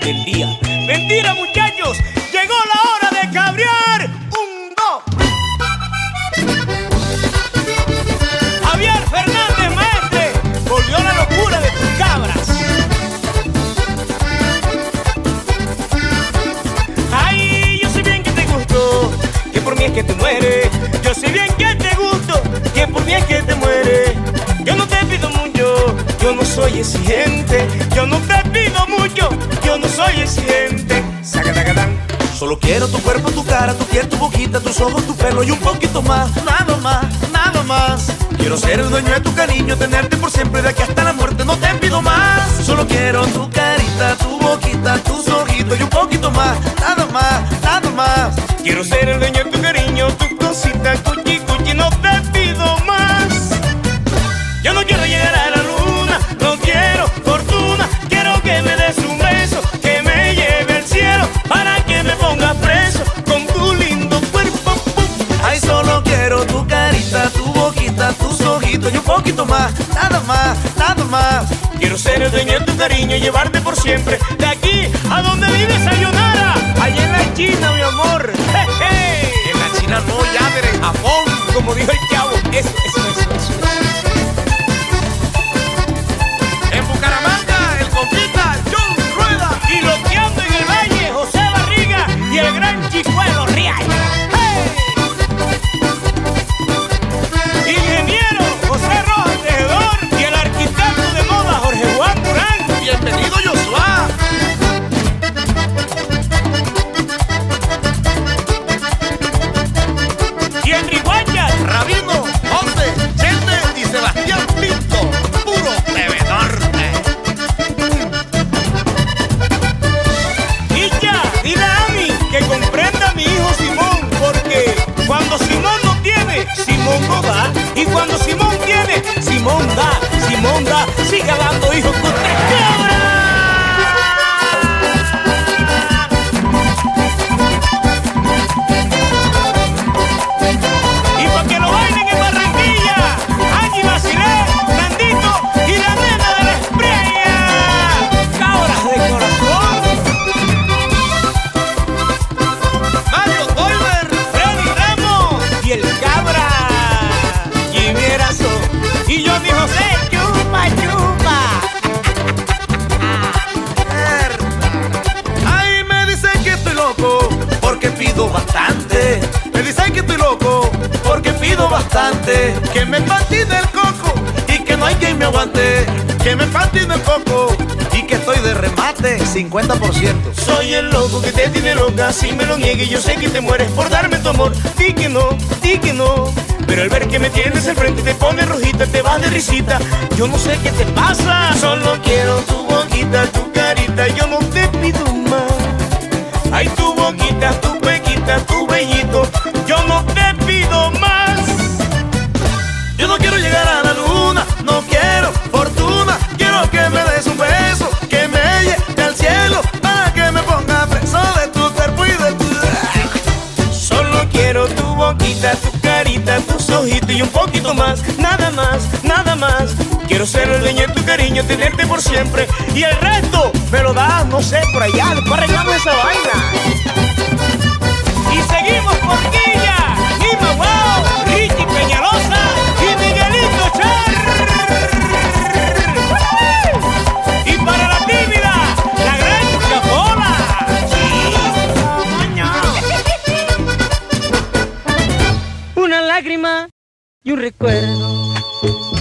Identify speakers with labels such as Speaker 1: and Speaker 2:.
Speaker 1: del día. Mentira, muchachos, llegó la hora de cabrear. Javier Fernández, maestre, volvió la locura de tus cabras. Ay, yo sé bien que te gustó, que por mí es que te mueres. Yo sé bien que te gusto, que por mí es que te mueres. Yo no te pido mucho, yo no soy exigente. Yo no te pido mucho, yo no soy exigente. Sacatacatán. Solo quiero tu cuerpo, tu cara, tu piel, tu boquita, tus ojos, tu pelo y un poquito más. Nada más, nada más. Quiero ser el dueño de tu cariño, tenerte por siempre de aquí hasta la muerte. No te pido más. Solo quiero tu carita, tu boquita, tus ojitos y un poquito más. Nada más, nada más. Quiero ser el dueño de tu cariño, tu cosita, cuchi, cuchi. No te pido más. Yo no quiero llegar a la luna, no quiero fortuna. Quiero que me des un beso, que me lleve al cielo, para que me ponga preso con tu lindo cuerpo. Ay, solo quiero tu carita, tu boquita, tus ojitos y un poquito más. Nada más, nada más. Quiero ser el dueño de tu cariño y llevarte por siempre de aquí a donde vive Sayonara. Allá en la China, mi amor. En la China no, ya, pero en Japón, como dijo el chavo. Eso. En Bucaramanga, el compita John Rueda. Y loqueando en el Valle, José Barriga y el gran Chicuelo Rial. Ingeniero José Rojas Tejedor y el arquitecto de moda Jorge Juan Durán. Bienvenido, Joshua. Y Henry Guayas, Rabino, José, Chente y Sebastián Pinto. Puro bebedor. Y ya, dile a Ami que comprenda a mi hijo Simón, porque cuando Simón no tiene, Simón no da. Y cuando Simón tiene, Simón da. Simón da, siga dando hijos con tres cabras. Y pa' que lo bailen en Barranquilla, Angie Basilé, Nandito y la nena de la Espriella. Cabras de corazón. Mario Goiber, Freddy Ramos y el cabra Jimmy Erazo y Johnny José. Chupa, chupa. Ay, me dicen que estoy loco porque pido bastante. Me dicen que estoy loco porque pido bastante. Que me patine el coco y que no hay quien me aguante. Que me patine el coco y que estoy de remate 50%. Soy el loco que te tiene loca. Si me lo niegues yo sé que te mueres por darme tu amor. Di que no, di que no. Pero al ver que me tienes al frente te pones rojita, te vas de risita. Yo no sé qué te pasa. Solo quiero tu boquita, tu carita. Yo no te pido más. Ay, tu boquita, tu pequita, tu bellito. Yo no te pido más. Yo no quiero llegar a la luna, no quiero fortuna. Quiero que me des un beso, que me lleve al cielo, para que me ponga preso de tu cuerpo y de tu... Solo quiero tu boquita, tu carita, tus ojitos y un poquito más. Nada más, nada más. Quiero ser el dueño de tu cariño, tenerte por siempre. Y el resto me lo das, no sé, por allá. Después arreglamos esa vaina. Y seguimos por Quilla, Nima Wow, Richie Peñalosa y Miguelito Char. Y para la tímida, la gran Chapola. Una lágrima y un recuerdo